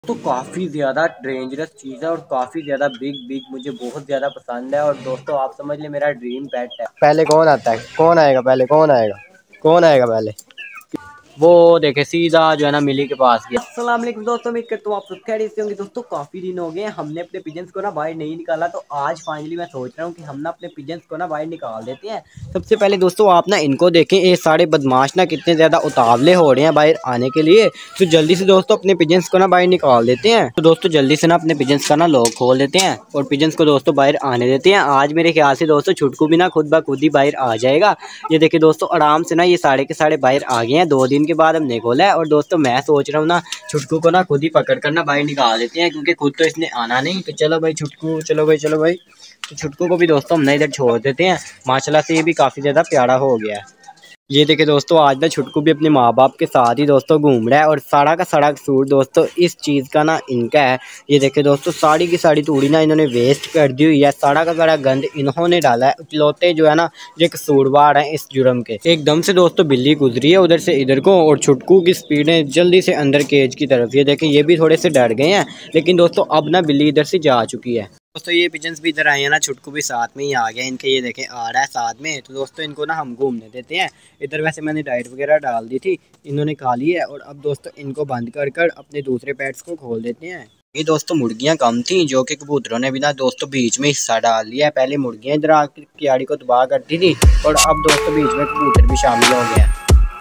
तो काफ़ी ज़्यादा डेंजरस चीज़ है और काफ़ी ज़्यादा बिग बिग मुझे बहुत ज़्यादा पसंद है। और दोस्तों आप समझ लें मेरा ड्रीम पेट है। पहले कौन आता है? कौन आएगा पहले? कौन आएगा? कौन आएगा पहले? वो देखे सीधा जो है ना मिली के पास गया। अस्सलाम वालेकुम दोस्तों, उम्मीद करता हूँ आप सब खैरियत से होंगे। दोस्तों काफ़ी दिन हो गए हमने अपने पिजन्स को ना बाहर नहीं निकाला, तो आज फाइनली मैं सोच रहा हूँ कि हम ना अपने पिजन्स को ना बाहर निकाल देते हैं। सबसे पहले दोस्तों आप ना इनको देखें, ये सारे बदमाश ना कितने ज़्यादा उतावले हो रहे हैं बाहर आने के लिए। तो जल्दी से दोस्तों अपने पिजन्स को ना बाहर निकाल देते हैं। तो दोस्तों जल्दी से ना अपने पिजन्स का ना लॉक खोल देते हैं और पिजन्स को दोस्तों बाहर आने देते हैं। आज मेरे ख्याल से दोस्तों छुटकू भी ना खुद ब खुद ही बाहर आ जाएगा। ये देखिए दोस्तों आराम से ना ये सारे के सारे बाहर आ गए हैं। 2 दिन के बाद हमने खोला है। और दोस्तों मैं सोच रहा हूँ ना छुटकू को ना खुद ही पकड़ कर ना बाहर निकाल देते हैं, क्योंकि खुद तो इसने आना नहीं। तो चलो भाई छुटकू, चलो भाई, चलो भाई। तो छुटकू को भी दोस्तों हम ना इधर छोड़ देते हैं। माशाल्लाह से ये भी काफ़ी ज़्यादा प्यारा हो गया है। ये देखिए दोस्तों आज ना छुटकू भी अपने माँ बाप के साथ ही दोस्तों घूम रहा है। और सारा का सारा कसूर दोस्तों इस चीज़ का ना इनका है। ये देखिए दोस्तों साड़ी की साड़ी तूड़ी ना इन्होंने वेस्ट कर दी हुई है। सारा का सारा गंद इन्होंने डाला है। इकलौते जो है ना ये कसूरवार हैं इस जुर्म के। एकदम से दोस्तों बिल्ली गुजरी है उधर से इधर को, और छुटकू की स्पीड है जल्दी से अंदर केज की तरफ। ये देखें ये भी थोड़े से डर गए हैं, लेकिन दोस्तों अब ना बिल्ली इधर से जा चुकी है। दोस्तों ये पिजन्स भी इधर आए हैं ना, छुटकू भी साथ में ही आ गया इनके। ये देखें आ रहा है साथ में। तो दोस्तों इनको ना हम घूमने देते हैं इधर। वैसे मैंने डाइट वगैरह डाल दी थी, इन्होंने खा ली है। और अब दोस्तों इनको बंद कर कर अपने दूसरे पेट्स को खोल देते हैं। ये दोस्तों मुर्गियां कम थी, जो कि कबूतरों ने भी ना दोस्तों बीच में हिस्सा डाल लिया है। पहले मुर्गियां इधर आकर क्यारी को तबाह करती थी, और अब दोस्तों बीच में कबूतर भी शामिल हो गए हैं।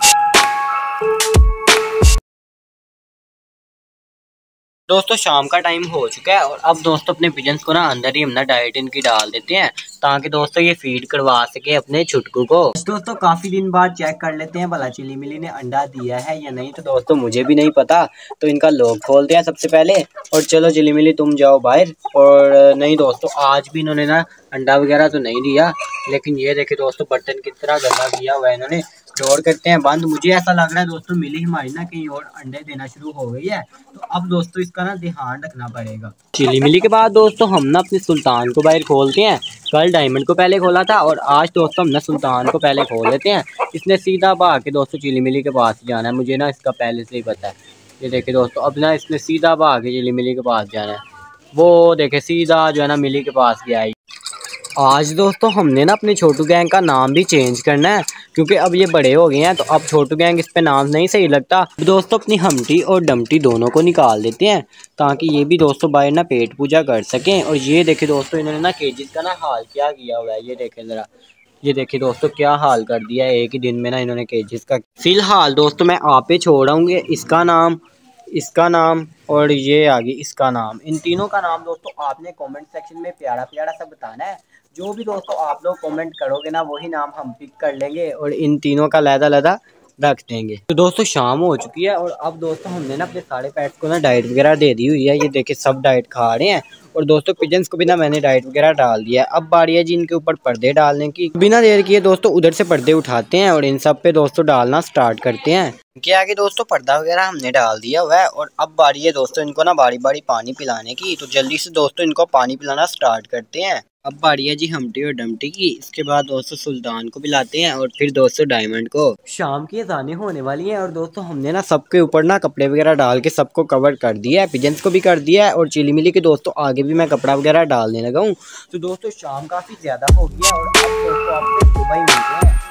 दोस्तों शाम का टाइम हो चुका है, और अब दोस्तों अपने पिजन्स को ना अंदर ही हम ना डाइट इनकी डाल देते हैं, ताकि दोस्तों ये फीड करवा सके अपने छुटकू को। दोस्तों काफी दिन बाद चेक कर लेते हैं भला चिली मिली ने अंडा दिया है या नहीं। तो दोस्तों मुझे भी नहीं पता, तो इनका लॉक खोलते हैं सबसे पहले। और चलो चिली मिली तुम जाओ बाहर। और नहीं दोस्तों आज भी इन्होंने ना अंडा वगैरह तो नहीं दिया, लेकिन ये देखे दोस्तों बर्तन किस तरह गंदा किया हुआ है इन्होंने। डोर करते हैं बंद। मुझे ऐसा लग रहा है दोस्तों मिली हमारी ना कहीं और अंडे देना शुरू हो गई है। तो अब दोस्तों इसका ना ध्यान रखना पड़ेगा। चिली मिली के बाद दोस्तों हम ना अपने सुल्तान को बाहर खोलते हैं। कल डायमंड को पहले खोला था, और आज दोस्तों हम ना सुल्तान को पहले खोल लेते हैं। इसने सीधा भाग के दोस्तों चिली मिली के पास जाना है, मुझे ना इसका पहले से ही पता है। ये देखे दोस्तों अब ना इसने सीधा भाग के चिली मिली के पास जाना है। वो देखे सीधा जो है ना मिली के पास गया है। आज दोस्तों हमने ना अपने छोटू गैंग का नाम भी चेंज करना है, क्योंकि अब ये बड़े हो गए हैं। तो अब छोटू गैंग इस पे नाम नहीं सही लगता। दोस्तों अपनी हमटी और डमटी दोनों को निकाल देते हैं, ताकि ये भी दोस्तों बाहर ना पेट पूजा कर सकें। और ये देखे दोस्तों इन्होंने ना केजेस का ना हाल क्या किया हुआ है। ये देखे ज़रा, ये देखिए दोस्तों क्या हाल कर दिया है एक ही दिन में ना इन्होंने केजेस का। फिलहाल दोस्तों मैं आप पे छोड़ाऊंगे इसका नाम, इसका नाम, और ये आगे इसका नाम। इन तीनों का नाम दोस्तों आपने कमेंट सेक्शन में प्यारा प्यारा सा बताना है। जो भी दोस्तों आप लोग कमेंट करोगे ना वही नाम हम पिक कर लेंगे, और इन तीनों का लहदा रख देंगे। तो दोस्तों शाम हो चुकी है, और अब दोस्तों हमने ना अपने सारे पेट्स को ना डाइट वगैरह दे दी हुई है। ये देखिए सब डाइट खा रहे हैं। और दोस्तों पिजन्स को भी ना मैंने डाइट वगैरह डाल दिया है। अब बारी है जी इनके ऊपर पर्दे डालने की। बिना देर किए दोस्तों उधर से पर्दे उठाते हैं और इन सब पे दोस्तों डालना स्टार्ट करते हैं। इनके आगे दोस्तों पर्दा वगैरह हमने डाल दिया हुआ है, और अब बारी है दोस्तों इनको ना बारी बारी पानी पिलाने की। तो जल्दी से दोस्तों इनको पानी पिलाना स्टार्ट करते हैं। अब बारी है जी हमटी और डमटी की। इसके बाद दोस्तों सुल्तान को पिलाते हैं, और फिर दोस्तों डायमंड को। शाम की अज़ानें होने वाली हैं, और दोस्तों हमने ना सबके ऊपर ना कपड़े वगैरह डाल के सबको कवर कर दिया है। पिजन्स को भी कर दिया है, और चिली मिली के दोस्तों आगे भी मैं कपड़ा वगैरह डालने लगा हूँ। तो दोस्तों शाम काफ़ी ज़्यादा हो गया, और अब दोस्तों आपसे सुबह ही मिलते हैं।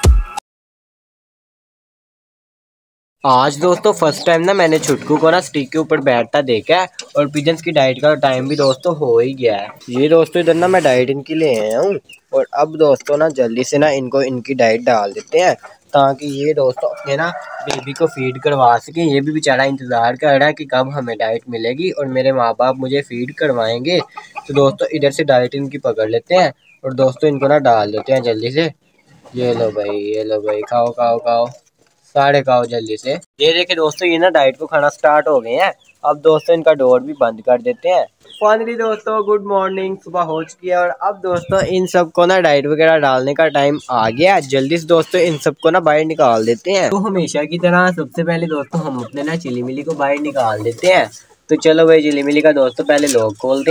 आज दोस्तों फर्स्ट टाइम ना मैंने छुटकू को ना स्टिक के ऊपर बैठता देखा है, और पिजन्स की डाइट का टाइम भी दोस्तों हो ही गया है। ये दोस्तों इधर ना मैं डाइट इनकी ले आया हूँ, और अब दोस्तों ना जल्दी से ना इनको इनकी डाइट डाल देते हैं, ताकि ये दोस्तों अपने ना बेबी को फीड करवा सकें। ये भी बेचारा इंतज़ार कर रहा है कि कब हमें डाइट मिलेगी और मेरे माँ बाप मुझे फीड करवाएंगे। तो दोस्तों इधर से डाइट इनकी पकड़ लेते हैं, और दोस्तों इनको ना डाल देते हैं जल्दी से। ये लो भाई, ये लो भाई, खाओ खाओ खाओ, साढ़े खाओ जल्दी से। ये देखिए दोस्तों ये ना डाइट को खाना स्टार्ट हो गए हैं। अब दोस्तों इनका डोर भी बंद कर देते हैं। फाइनली दोस्तों गुड मॉर्निंग, सुबह हो चुकी है, और अब दोस्तों इन सबको ना डाइट वगैरह डालने का टाइम आ गया। जल्दी से दोस्तों इन सबको ना बाहर निकाल देते हैं। तो हमेशा की तरह सबसे पहले दोस्तों हम अपने ना चिली मिली को बाहर निकाल देते हैं। तो चलो भाई चिली मिली का दोस्तों पहले लॉक खोलते हैं,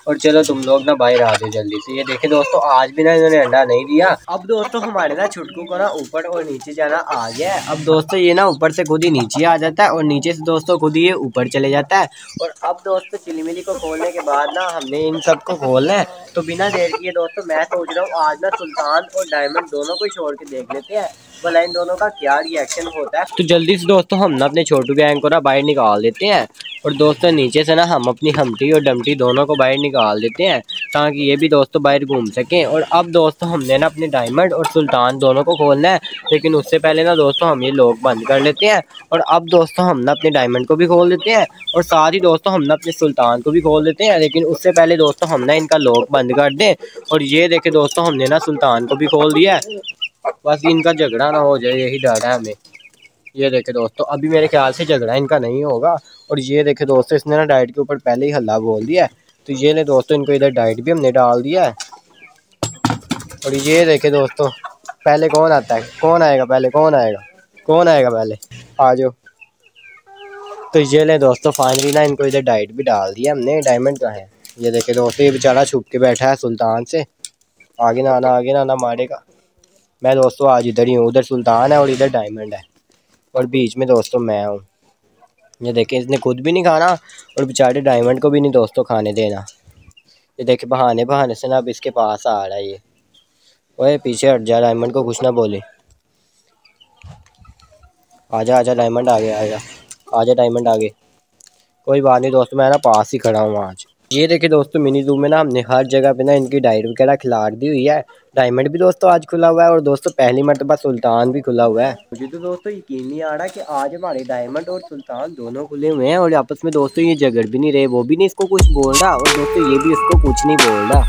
और चलो तुम लोग ना बाहर आ जाओ जल्दी से। ये देखे दोस्तों आज भी ना इन्होंने अंडा नहीं दिया। अब दोस्तों हमारे ना छुटकू को ना ऊपर और नीचे जाना आ गया है। अब दोस्तों ये ना ऊपर से खुद ही नीचे आ जाता है और नीचे से दोस्तों खुद ही ये ऊपर चले जाता है। और अब दोस्तों चिलीमिली को खोलने के बाद ना हमने इन सबको खोलना है। तो बिना देर किए दोस्तों मैं सोच रहा हूँ आज ना सुल्तान और डायमंड दोनों को छोड़ के देख लेते हैं भला इन दोनों का क्या रिएक्शन होता है। तो जल्दी से दोस्तों हम ना अपने छोटू गैंग को ना बाहर निकाल देते हैं। और दोस्तों नीचे से ना हम अपनी हमटी और डमटी दोनों को बाहर निकाल देते हैं ताकि ये भी दोस्तों बाहर घूम सकें। और अब दोस्तों हमने ना अपने डायमंड और सुल्तान दोनों को खोलना है, लेकिन उससे पहले ना दोस्तों हम ये लॉक बंद कर लेते हैं। और अब दोस्तों हम ना अपने डायमंड को भी खोल देते हैं और साथ ही दोस्तों हम ना अपने सुल्तान को भी खोल देते हैं, लेकिन उससे पहले दोस्तों हम ना इनका लॉक बंद कर दें। और ये देखे दोस्तों हमने ना सुल्तान को भी खोल दिया है, बस इनका झगड़ा ना हो जाए यही डर है हमें। ये देखे दोस्तों अभी मेरे ख्याल से झगड़ा इनका नहीं होगा। और ये देखे दोस्तों इसने ना डाइट के ऊपर पहले ही हल्ला बोल दिया है। तो ये ले दोस्तों इनको इधर डाइट भी हमने डाल दिया है। और ये देखे दोस्तों पहले कौन आता है, कौन आएगा पहले, कौन आएगा, कौन आएगा पहले, आ जाओ। तो ये ले दोस्तों फाइनली ना इनको इधर डाइट भी डाल दिया हमने। डायमंड का है ये देखे दोस्तों, ये बेचारा छुप के बैठा है सुल्तान से, आगे ना आना, आगे ना आना मारेगा। मैं दोस्तों आज इधर ही हूँ, उधर सुल्तान है और इधर डायमंड है और बीच में दोस्तों मैं हूँ। ये देखें इसने खुद भी नहीं खाना और बेचारे डायमंड को भी नहीं दोस्तों खाने देना। ये देखे बहाने बहाने से ना अब इसके पास आ रहा है ये। ओए पीछे हट जा, डायमंड को कुछ ना बोले। आजा आजा डायमंड आगे, आजा आजा डायमंड आगे। कोई बात नहीं दोस्तों मैं ना पास ही खड़ा हूँ आज। ये देखिए दोस्तों मिनी जू में ना हमने हर जगह पे ना इनकी डाइट वगैरह खिला दी हुई है। डायमंड भी दोस्तों आज खुला हुआ है और दोस्तों पहली मर्तबा सुल्तान भी खुला हुआ है। मुझे तो दोस्तों यकीन नहीं आ रहा कि आज हमारे डायमंड और सुल्तान दोनों खुले हुए हैं और आपस में दोस्तों ये झगड़ भी नहीं रहे, वो भी नहीं इसको कुछ बोल रहा और दोस्तों ये भी इसको कुछ नहीं बोल रहा।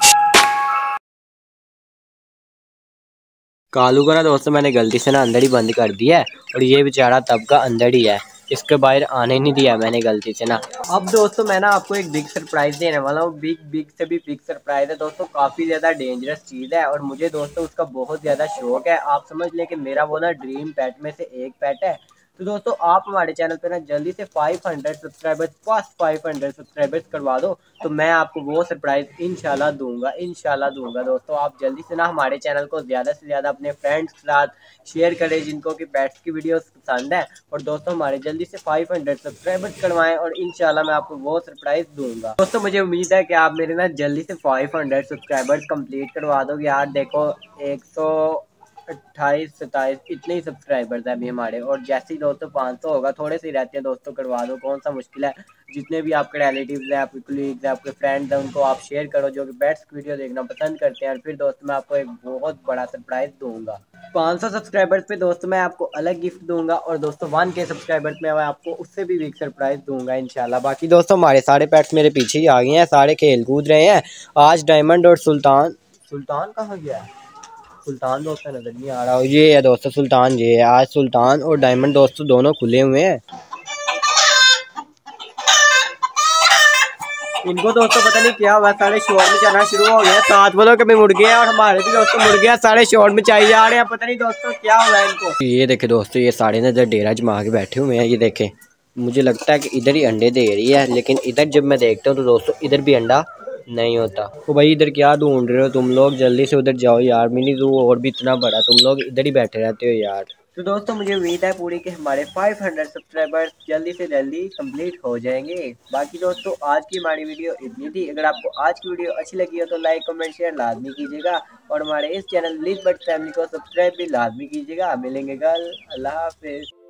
कालू को ना दोस्तों मैंने गलती से ना अंदर ही बंद कर दिया है और ये बेचारा तब का अंदर ही है, इसके बाहर आने नहीं दिया मैंने गलती से ना। अब दोस्तों मैं ना आपको एक बिग सरप्राइज देने वाला हूँ, बिग बिग से भी बिग सरप्राइज है दोस्तों, काफ़ी ज़्यादा डेंजरस चीज़ है और मुझे दोस्तों उसका बहुत ज़्यादा शौक है। आप समझ लें कि मेरा वो ना ड्रीम पेट में से एक पेट है। तो दोस्तों आप हमारे चैनल पे ना जल्दी से 500 सब्सक्राइबर्स, फर्स्ट 500 सब्सक्राइबर्स करवा दो तो मैं आपको वो सरप्राइज इंशाल्लाह दूंगा। दोस्तों आप जल्दी से ना हमारे चैनल को ज़्यादा से ज़्यादा अपने फ्रेंड्स के साथ शेयर करें जिनको कि पेट्स की वीडियोस पसंद है। और दोस्तों हमारे जल्दी से 500 सब्सक्राइबर्स करवाएं और इंशाल्लाह मैं आपको वो सरप्राइज दूंगा। दोस्तों मुझे उम्मीद है कि आप मेरे ना जल्दी से 500 सब्सक्राइबर्स कंप्लीट करवा दोगे यार। देखो 128-27 इतने ही सब्सक्राइबर्स हैं अभी हमारे, और जैसे ही दोस्तों 500 होगा, थोड़े से रहते हैं दोस्तों, करवा दो, कौन सा मुश्किल है। जितने भी आपके रिलेटिव्स हैं, आपके कलीग्स हैं, आपके फ्रेंड्स हैं, उनको आप शेयर करो जो कि बेस्ट वीडियो देखना पसंद करते हैं। और फिर दोस्तों मैं आपको एक बहुत बड़ा सरप्राइज दूंगा। 500 सब्सक्राइबर्स पे दोस्तों मैं आपको अलग गिफ्ट दूंगा और दोस्तों 1K सब्सक्राइबर्स में मैं आपको उससे भी बिग सरप्राइज दूंगा इंशाल्लाह। बाकी दोस्तों हमारे सारे पेट्स मेरे पीछे ही आ गए हैं, सारे खेल कूद रहे हैं। आज डायमंड और सुल्तान कहाँ गया है? सुल्तान दोस्तों नजर नहीं आ रहा। ये है दोस्तों सुल्तान, ये है। आज सुल्तान और डायमंड दोस्तों दोनों खुले हुए हैं। इनको दोस्तों पता नहीं क्या हुआ, सारे शोर में जाना शुरू हो गया। साथ वालों के भी मुर्गे हैं और हमारे भी दोस्तों मुर्गे हैं, सारे शोर में चाहिए जा रहे हैं, पता नहीं दोस्तों क्या हो रहा है इनको। ये देखे दोस्तों ये सारे ना इधर डेरा जमा के बैठे हुए हैं। ये देखे मुझे लगता है कि इधर ही अंडे दे रही है, लेकिन इधर जब मैं देखता हूँ तो दोस्तों इधर भी अंडा नहीं होता। तो भाई इधर क्या ढूंढ रहे हो तुम लोग, जल्दी से उधर जाओ यार, मिनी जू और भी इतना बड़ा, तुम लोग इधर ही बैठे रहते हो यार। तो दोस्तों मुझे उम्मीद है पूरी कि हमारे 500 सब्सक्राइबर्स जल्दी से जल्दी कंप्लीट हो जाएंगे। बाकी दोस्तों आज की हमारी वीडियो इतनी थी। अगर आपको आज की वीडियो अच्छी लगी हो तो लाइक कमेंट शेयर लाजमी कीजिएगा और हमारे इस चैनल लिज बट फैमिली को सब्सक्राइब भी लाजमी कीजिएगा। मिलेंगे कल, अल्लाह हाफिज।